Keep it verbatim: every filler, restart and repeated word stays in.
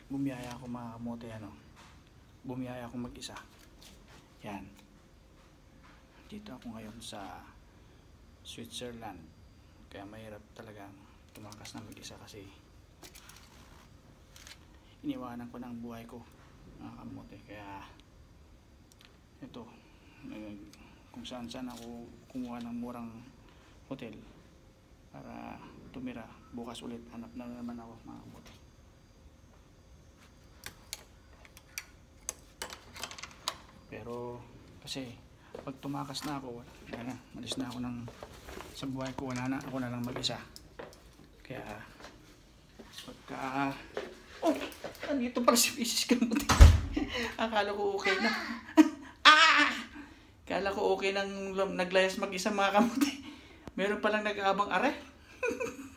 bumiyaya ako mga kamote, ano, bumiyaya ako mag-isa. Yan. Dito ako ngayon sa Switzerland. Kaya mahirap talagang tumakas na mag-isa kasi iniwanan ko ng buhay ko mga kamote. Kaya ito, kung saan saan ako kumuha ng murang hotel para tumira. Bukas ulit hanap na naman ako mga kamote. Pero kasi pag tumakas na ako, wala na, malis na ako ng sa buhay ko, wala na, ako na lang mag-isa. Kaya pagka oh, andito pala si Missus Kamote. Akala ko okay na. Ah! Akala ko okay nang naglayas mag-isa mga kamote. Meron palang nag-aabang are.